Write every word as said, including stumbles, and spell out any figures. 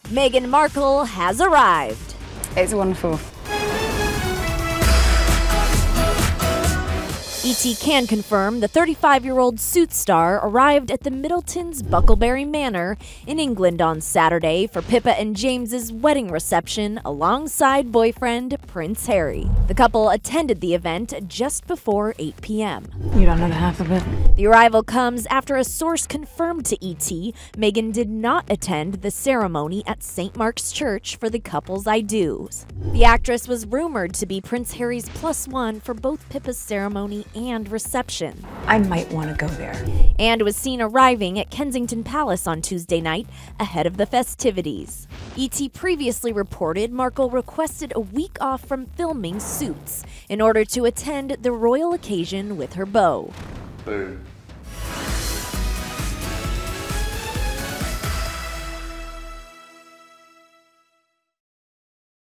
Meghan Markle has arrived. It's wonderful. E T can confirm the thirty-five-year-old Suits star arrived at the Middleton's Bucklebury Manor in England on Saturday for Pippa and James's wedding reception alongside boyfriend Prince Harry. The couple attended the event just before eight p m You don't know the half of it. The arrival comes after a source confirmed to E T Meghan did not attend the ceremony at Saint Mark's Church for the couple's I-dos. The actress was rumored to be Prince Harry's plus one for both Pippa's ceremony and reception. I might want to go there. And was seen arriving at Kensington Palace on Tuesday night ahead of the festivities. E T previously reported Markle requested a week off from filming Suits in order to attend the royal occasion with her beau. Boom.